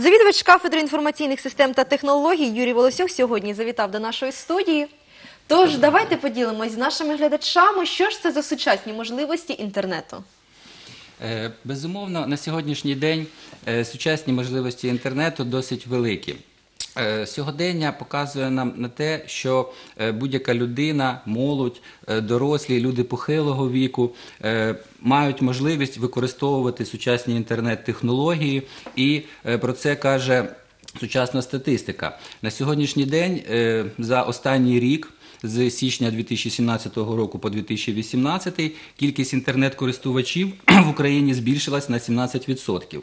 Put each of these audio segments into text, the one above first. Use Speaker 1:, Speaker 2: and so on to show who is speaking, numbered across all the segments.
Speaker 1: Завідувач кафедри інформаційних систем та технологій Юрій Волосюк сьогодні завітав до нашої студії. Тож, давайте поділимось з нашими глядачами, що ж це за сучасні можливості інтернету.
Speaker 2: Безумовно, на сьогоднішній день сучасні можливості інтернету досить великі. Сьогодення показує нам на те, що будь-яка людина, молодь, дорослі, люди похилого віку мають можливість використовувати сучасні інтернет-технології, і про це каже сучасна статистика. На сьогоднішній день за останній рік, з січня 2017 року по 2018, кількість інтернет-користувачів в Україні збільшилась на 17%.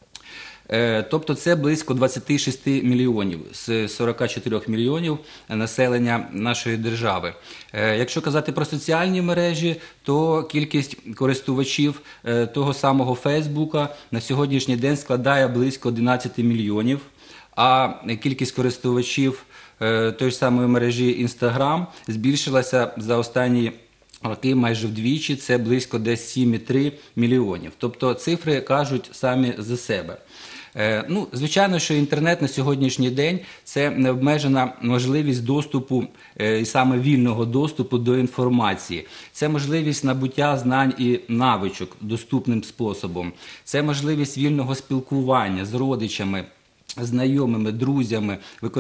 Speaker 2: Тобто це близько 26 мільйонів з 44 мільйонів населення нашої держави. Якщо казати про соціальні мережі, то кількість користувачів того самого Фейсбука на сьогоднішній день складає близько 11 мільйонів, а кількість користувачів тої ж самої мережі Інстаграм збільшилася за останні роки майже вдвічі, це близько десь 7,3 мільйонів. Тобто цифри кажуть самі за себе. Звичайно, що інтернет на сьогоднішній день – це необмежена можливість доступу, і саме вільного доступу до інформації. Це можливість набуття знань і навичок доступним способом. Це можливість вільного спілкування з родичами, знайомими, друзями,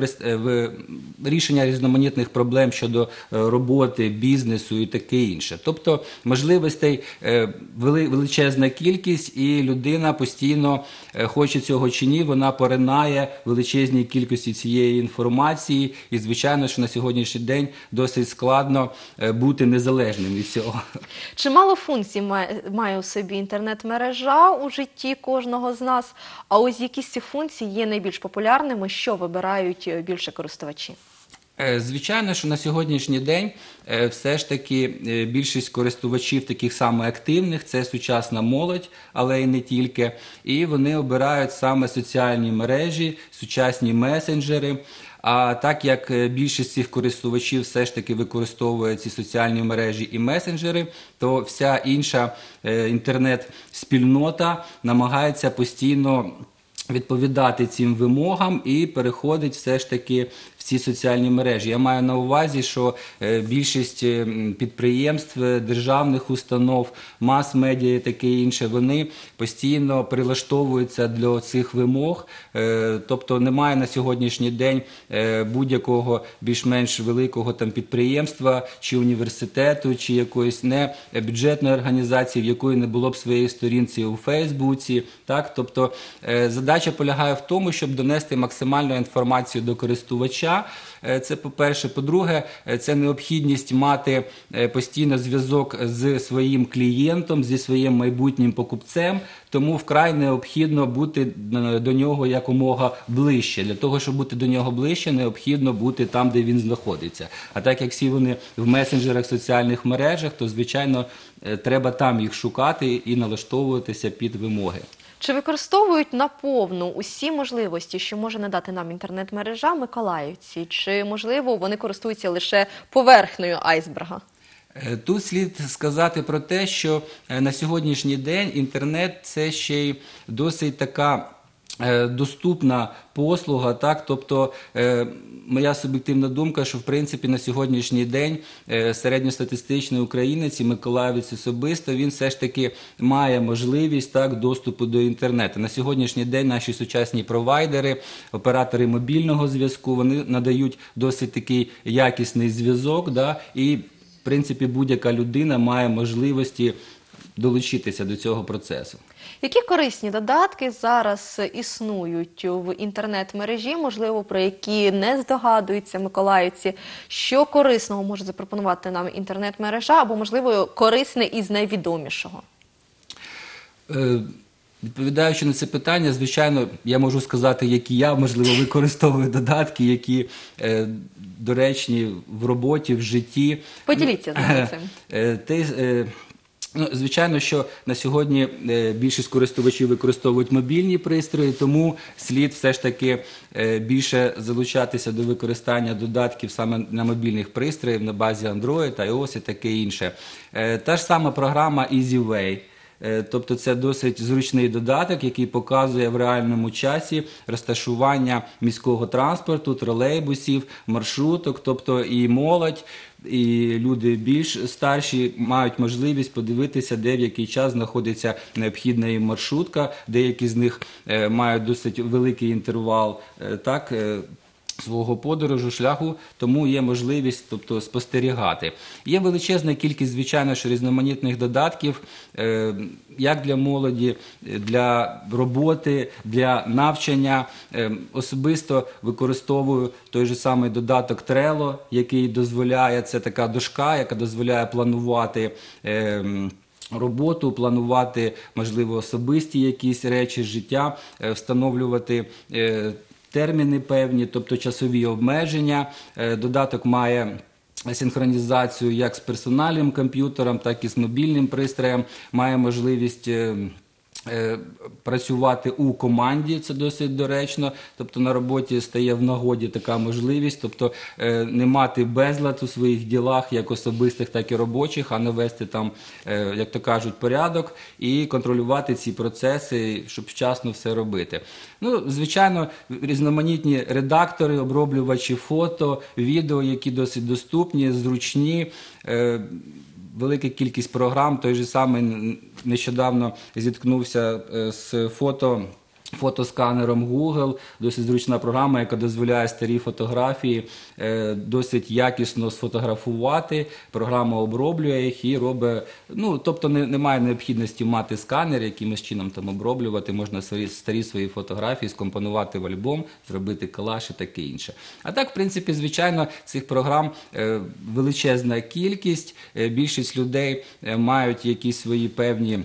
Speaker 2: рішення різноманітних проблем щодо роботи, бізнесу і таке інше. Тобто можливостей величезна кількість, і людина постійно, хоче цього чи ні, вона поринає в величезній кількості цієї інформації, і звичайно, що на сьогоднішній день досить складно бути незалежним від цього.
Speaker 1: Чимало функцій має у собі інтернет-мережа у житті кожного з нас, а ось які з цих функцій є найбільш популярними, що вибирають більше користувачі?
Speaker 2: Звичайно, що на сьогоднішній день все ж таки більшість користувачів таких саме активних – це сучасна молодь, але і не тільки. І вони обирають саме соціальні мережі, сучасні месенджери. А так як більшість цих користувачів все ж таки використовує ці соціальні мережі і месенджери, то вся інша інтернет-спільнота намагається постійно відповідати цим вимогам і переходить все ж таки в ці соціальні мережі. Я маю на увазі, що більшість підприємств, державних установ, мас-медіа і таке інше, вони постійно прилаштовуються до цих вимог. Тобто немає на сьогоднішній день будь-якого більш-менш великого підприємства, чи університету, чи якоїсь не бюджетної організації, в якої не було б своєї сторінці у Фейсбуці. Тобто задача полягає в тому, щоб донести максимальну інформацію до користувача. Це по-перше. По-друге, це необхідність мати постійно зв'язок з своїм клієнтом, зі своїм майбутнім покупцем, тому вкрай необхідно бути до нього якомога ближче. Для того, щоб бути до нього ближче, необхідно бути там, де він знаходиться. А так як всі вони в месенджерах, соціальних мережах, то, звичайно, треба там їх шукати і налаштовуватися під вимоги.
Speaker 1: Чи використовують наповну усі можливості, що може надати нам інтернет-мережа миколаївці? Чи, можливо, вони користуються лише поверхнею айсберга?
Speaker 2: Тут слід сказати про те, що на сьогоднішній день інтернет – це ще й досить така доступна послуга, тобто моя суб'єктивна думка, що в принципі на сьогоднішній день середньостатистичний українець і миколаївець особисто, він все ж таки має можливість доступу до інтернету. На сьогоднішній день наші сучасні провайдери, оператори мобільного зв'язку, вони надають досить такий якісний зв'язок, і в принципі будь-яка людина має можливості долучитися до цього процесу.
Speaker 1: Які корисні додатки зараз існують в інтернет-мережі, можливо, про які не здогадуються миколаївці? Що корисного може запропонувати нам інтернет-мережа, або, можливо, корисне із найвідомішого?
Speaker 2: Відповідаючи на це питання, звичайно, я можу сказати, які я, можливо, використовую додатки, які доречні в роботі, в житті.
Speaker 1: Поділіться з нами цим.
Speaker 2: Звичайно, що на сьогодні більшість користувачів використовують мобільні пристрої, тому слід все ж таки більше залучатися до використання додатків саме на мобільних пристроїв на базі Android, iOS і таке інше. Та ж сама програма EasyWay. Тобто це досить зручний додаток, який показує в реальному часі розташування міського транспорту, тролейбусів, маршруток, тобто і молодь, і люди більш старші мають можливість подивитися, де в який час знаходиться необхідна їм маршрутка. Деякі з них мають досить великий інтервал свого подорожу, шляху, тому є можливість, тобто, спостерігати. Є величезна кількість, звичайно, що різноманітних додатків, як для молоді, для роботи, для навчання. Особисто використовую той же самий додаток Trello, який дозволяє, це така дошка, яка дозволяє планувати роботу, планувати, можливо, особисті якісь речі, життя, встановлювати терміни певні, тобто часові обмеження. Додаток має синхронізацію як з персональним комп'ютером, так і з мобільним пристроєм, має можливість працювати у команді, це досить доречно, тобто на роботі стає в нагоді така можливість, тобто не мати безлад у своїх ділах, як особистих, так і робочих, а навести там, як то кажуть, порядок і контролювати ці процеси, щоб вчасно все робити. Ну, звичайно, різноманітні редактори, оброблювачі фото, відео, які досить доступні, зручні, велика кількість програм. Той же самий нещодавно зіткнувся з фотосканером Google, досить зручна програма, яка дозволяє старі фотографії досить якісно сфотографувати. Програма оброблює їх і робить, ну, тобто немає необхідності мати сканер, якимось чином там оброблювати, можна старі свої фотографії скомпонувати в альбом, зробити колаж і таке інше. А так, в принципі, звичайно, цих програм величезна кількість, більшість людей мають якісь свої певні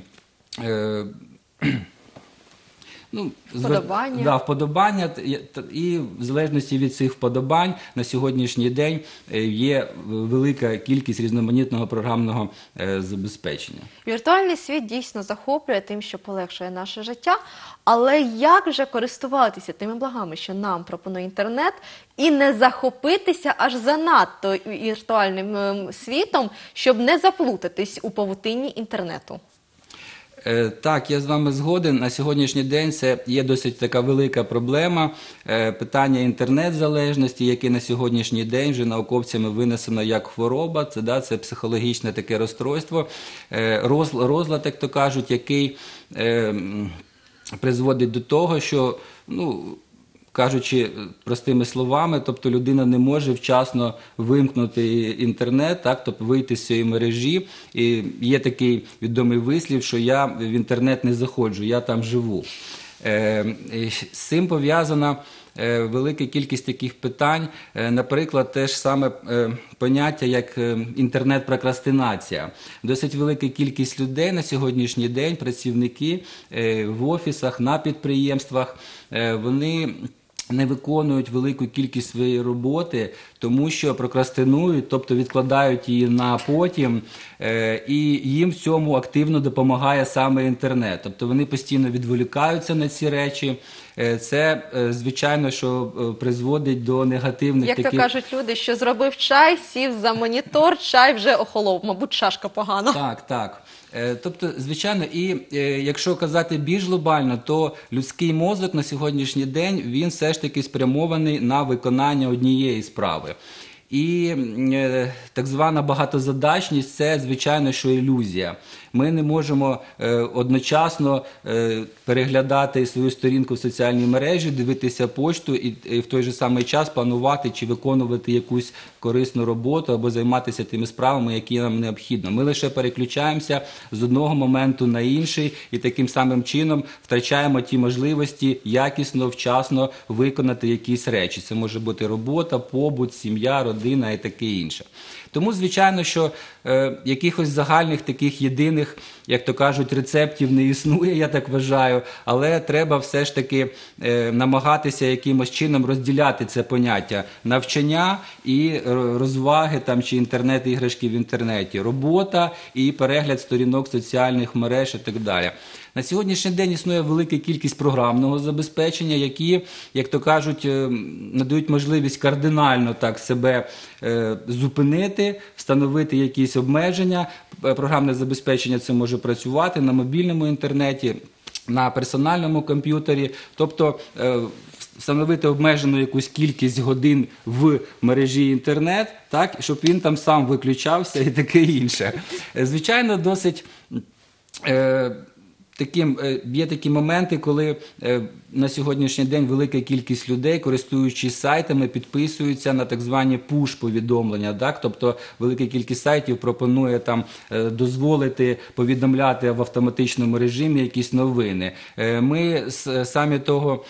Speaker 2: вподобання, і в залежності від цих вподобань на сьогоднішній день є велика кількість різноманітного програмного забезпечення.
Speaker 1: Віртуальний світ дійсно захоплює тим, що полегшує наше життя, але як же користуватися тими благами, що нам пропонує інтернет, і не захопитися аж занадто віртуальним світом, щоб не заплутатись у павутинні інтернету?
Speaker 2: Так, я з вами згоден. На сьогоднішній день це є досить така велика проблема. Питання інтернет-залежності, яке на сьогоднішній день вже науковцями винесено як хвороба, це психологічне таке розстройство, розлад, як то кажуть, який призводить до того, що, кажучи простими словами, тобто людина не може вчасно вимкнути інтернет, тобто вийти з цієї мережі. І є такий відомий вислів, що я в інтернет не заходжу, я там живу. З цим пов'язана велика кількість таких питань, наприклад, те ж саме поняття, як інтернет-прокрастинація. Досить велика кількість людей на сьогоднішній день, працівники в офісах, на підприємствах, вони не виконують велику кількість своєї роботи, тому що прокрастинують, тобто відкладають її на потім, і їм в цьому активно допомагає саме інтернет. Тобто вони постійно відволікаються на ці речі. Це, звичайно, що призводить до негативних таких...
Speaker 1: Як то кажуть люди, що зробив чай, сів за монітор, чай вже охолов, мабуть, чашка погана.
Speaker 2: Так. Тобто, звичайно, і якщо казати більш глобально, то людський мозок на сьогоднішній день, він все ж таки спрямований на виконання однієї справи. І так звана багатозадачність – це, звичайно, що ілюзія. Ми не можемо одночасно переглядати свою сторінку в соціальній мережі, дивитися пошту і в той же самий час планувати чи виконувати якусь корисну роботу або займатися тими справами, які нам необхідно. Ми лише переключаємося з одного моменту на інший і таким самим чином втрачаємо ті можливості якісно, вчасно виконати якісь речі. Це може бути робота, побут, сім'я, родина і таке інше. Тому, звичайно, що якихось загальних таких єдиних, як то кажуть, рецептів не існує, я так вважаю, але треба все ж таки намагатися якимось чином розділяти це поняття навчання і розваги там, чи інтернет-іграшки в інтернеті, робота і перегляд сторінок соціальних мереж і так далі. На сьогоднішній день існує велика кількість програмного забезпечення, які, як то кажуть, надають можливість кардинально так себе зупинити гаджети, встановити якісь обмеження. Програмне забезпечення це може працювати на мобільному інтернеті, на персональному комп'ютері, тобто встановити обмежену якусь кількість годин в мережі інтернет, так, щоб він там сам виключався і таке інше. Звичайно, досить є такі моменти, коли на сьогоднішній день велика кількість людей, користуючись сайтами, підписуються на так звані пуш-повідомлення. Так? Тобто велика кількість сайтів пропонує там дозволити повідомляти в автоматичному режимі якісь новини. Ми самі того...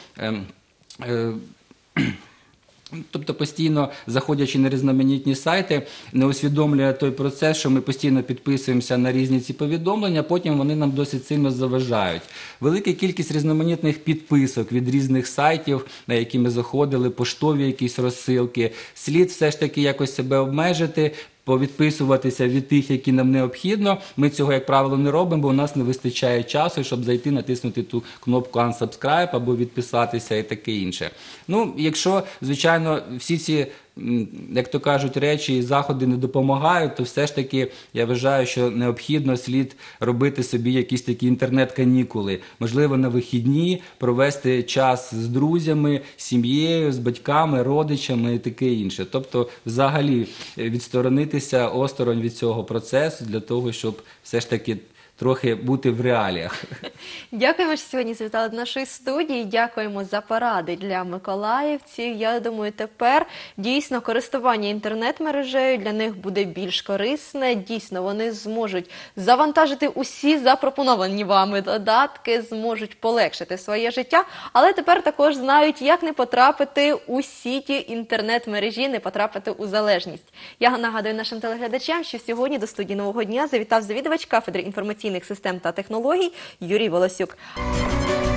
Speaker 2: Тобто постійно, заходячи на різноманітні сайти, не усвідомлює той процес, що ми постійно підписуємося на різні ці повідомлення, потім вони нам досить сильно заважають. Велика кількість різноманітних підписок від різних сайтів, на які ми заходили, поштові якісь розсилки. Слід все ж таки якось себе обмежити, повідписуватися від тих, які нам необхідно. Ми цього, як правило, не робимо, бо у нас не вистачає часу, щоб зайти, натиснути ту кнопку unsubscribe або відписатися і таке інше. Ну, якщо, звичайно, всі ці, як то кажуть, речі і заходи не допомагають, то все ж таки я вважаю, що необхідно слід робити собі якісь такі інтернет-канікули. Можливо, на вихідні провести час з друзями, сім'єю, з батьками, родичами і таке інше. Тобто, взагалі, відсторонитися осторонь від цього процесу для того, щоб все ж таки трохи бути в реаліях.
Speaker 1: Дякуємо, що сьогодні завітали до нашої студії. Дякуємо за поради для миколаївців. Я думаю, тепер дійсно користування інтернет-мережею для них буде більш корисне. Дійсно, вони зможуть завантажити усі запропоновані вами додатки, зможуть полегшити своє життя, але тепер також знають, як не потрапити у сіті інтернет-мережі, не потрапити у залежність. Я нагадую нашим телеглядачам, що сьогодні до студії «Нового дня» завітав завідувач кафедри інформаційних систем та технологій Юрій Волосюк.